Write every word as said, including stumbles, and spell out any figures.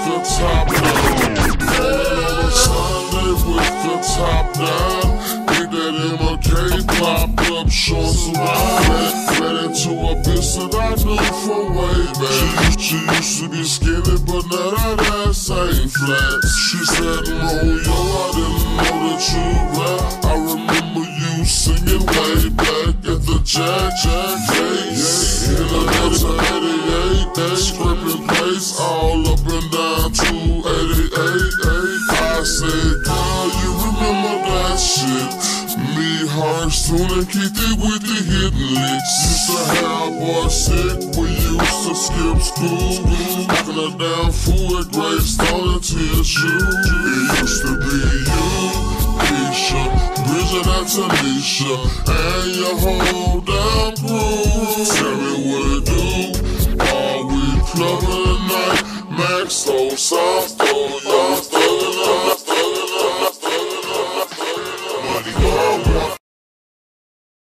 the top down. Sunday with the top down. Hit that M L K, popped up, showing some wine. Ran into a bitch that I knew from way back. She used to be skinny, but now that ass ain't flat. She said, no, yo, I didn't know that you rap. I remember you singing way back at the Jack Jack Yay Yay. In the nineteen eighty-eight, scraping place all up and down two eighty-eight. I said, girl, you remember that shit? Me, Hearthstone, and Keithy with the hidden licks. Used to have boys sick, we used to skip school. Knocking her down fool at Gravestone until T S U. It used to be you, Keisha, Bridget and Tanisha, and your whole damn crew. Tell me what it do, are we clubbing tonight? Max so soft.